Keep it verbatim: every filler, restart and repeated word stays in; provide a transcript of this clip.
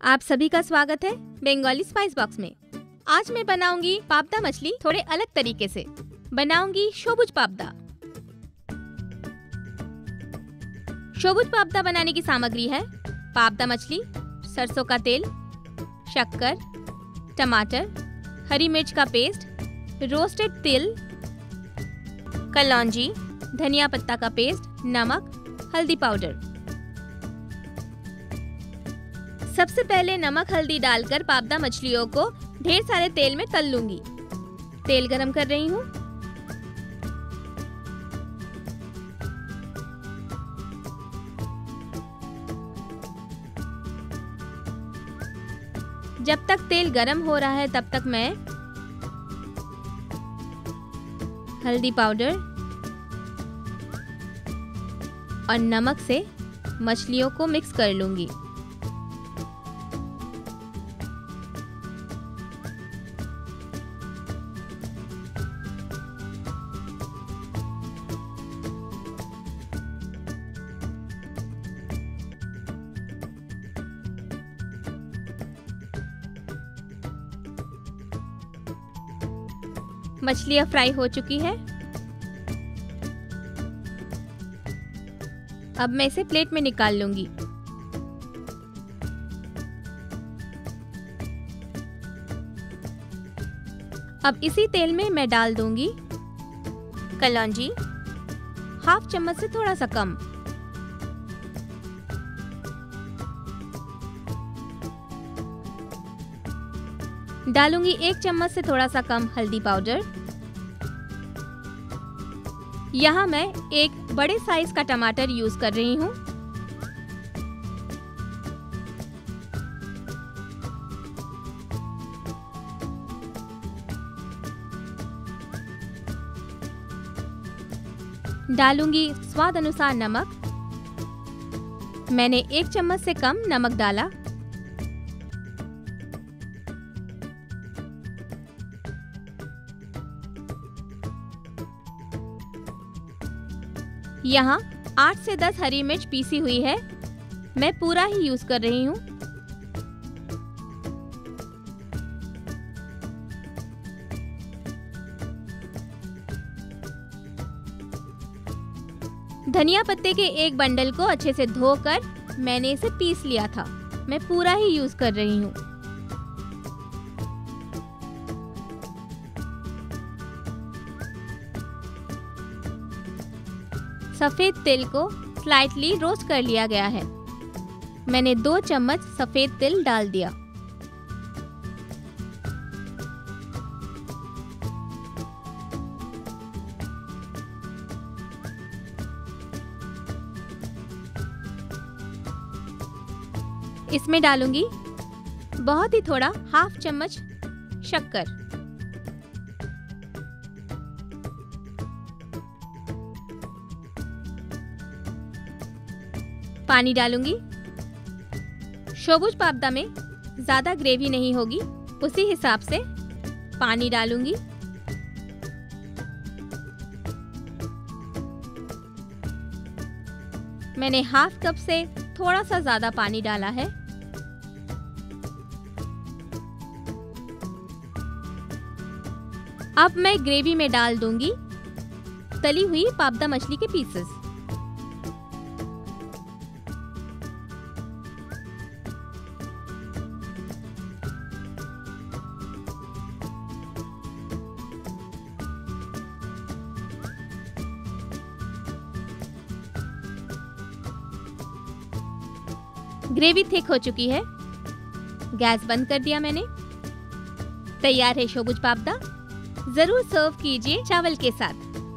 आप सभी का स्वागत है बंगाली स्पाइस बॉक्स में। आज मैं बनाऊंगी पाबदा मछली थोड़े अलग तरीके से। बनाऊंगी सबुज पाबदा। सबुज पाबदा बनाने की सामग्री है पाबदा मछली, सरसों का तेल, शक्कर, टमाटर, हरी मिर्च का पेस्ट, रोस्टेड तिल, कलौंजी, धनिया पत्ता का पेस्ट, नमक, हल्दी पाउडर। सबसे पहले नमक हल्दी डालकर पाबदा मछलियों को ढेर सारे तेल में तल लूंगी। तेल गरम कर रही हूँ। जब तक तेल गरम हो रहा है तब तक मैं हल्दी पाउडर और नमक से मछलियों को मिक्स कर लूंगी। मछलियाँ फ्राई हो चुकी है। अब मैं इसे प्लेट में निकाल लूंगी। अब इसी तेल में मैं डाल दूंगी कलौंजी, हाफ चम्मच से थोड़ा सा कम, डालूंगी एक चम्मच से थोड़ा सा कम हल्दी पाउडर। यहाँ मैं एक बड़े साइज का टमाटर यूज कर रही हूँ। डालूंगी स्वाद अनुसार नमक। मैंने एक चम्मच से कम नमक डाला। यहाँ आठ से दस हरी मिर्च पीसी हुई है। मैं पूरा ही यूज कर रही हूँ। धनिया पत्ते के एक बंडल को अच्छे से धोकर मैंने इसे पीस लिया था। मैं पूरा ही यूज कर रही हूँ। सफेद तिल को स्लाइटली रोस्ट कर लिया गया है। मैंने दो चम्मच सफेद तिल डाल दिया। इसमें डालूंगी बहुत ही थोड़ा हाफ चम्मच शक्कर। पानी डालूंगी। सबुज पाबदा में ज्यादा ग्रेवी नहीं होगी, उसी हिसाब से पानी डालूंगी। मैंने हाफ कप से थोड़ा सा ज्यादा पानी डाला है। अब मैं ग्रेवी में डाल दूंगी तली हुई पाबदा मछली के पीसेस। ग्रेवी थिक हो चुकी है। गैस बंद कर दिया मैंने। तैयार है सबुज पाबदा। जरूर सर्व कीजिए चावल के साथ।